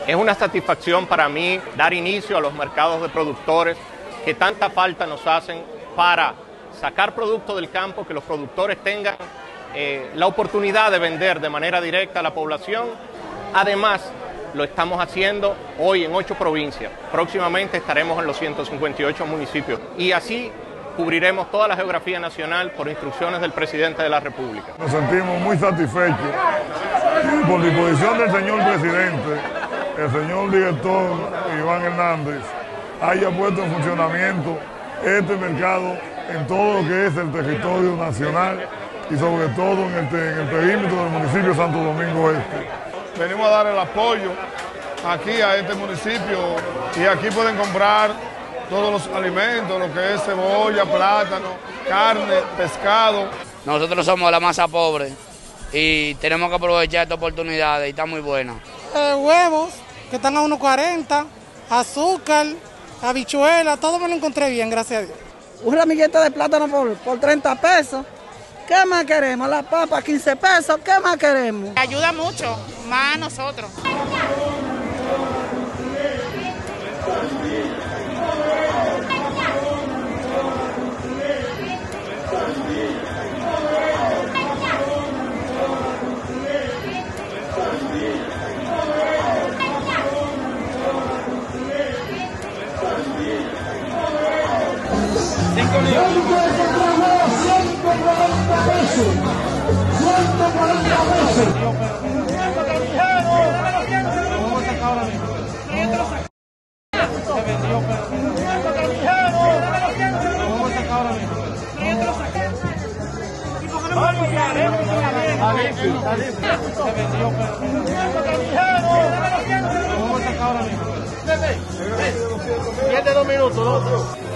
Es una satisfacción para mí dar inicio a los mercados de productores que tanta falta nos hacen para sacar productos del campo, que los productores tengan la oportunidad de vender de manera directa a la población. Además, lo estamos haciendo hoy en 8 provincias. Próximamente estaremos en los 158 municipios y así cubriremos toda la geografía nacional por instrucciones del presidente de la República. Nos sentimos muy satisfechos y por disposición del señor presidente, el señor director Iván Hernández haya puesto en funcionamiento este mercado en todo lo que es el territorio nacional y sobre todo en el perímetro del municipio de Santo Domingo Este. Venimos a dar el apoyo aquí a este municipio y aquí pueden comprar todos los alimentos, lo que es cebolla, plátano, carne, pescado. Nosotros somos la masa pobre y tenemos que aprovechar esta oportunidad y está muy buena. Huevos, que están a 1.40, azúcar, habichuela, todo me lo encontré bien, gracias a Dios. Un ramillete de plátano por 30 pesos. ¿Qué más queremos? La papa 15 pesos, ¿qué más queremos? Ayuda mucho, más a nosotros. Siete 2 minutos,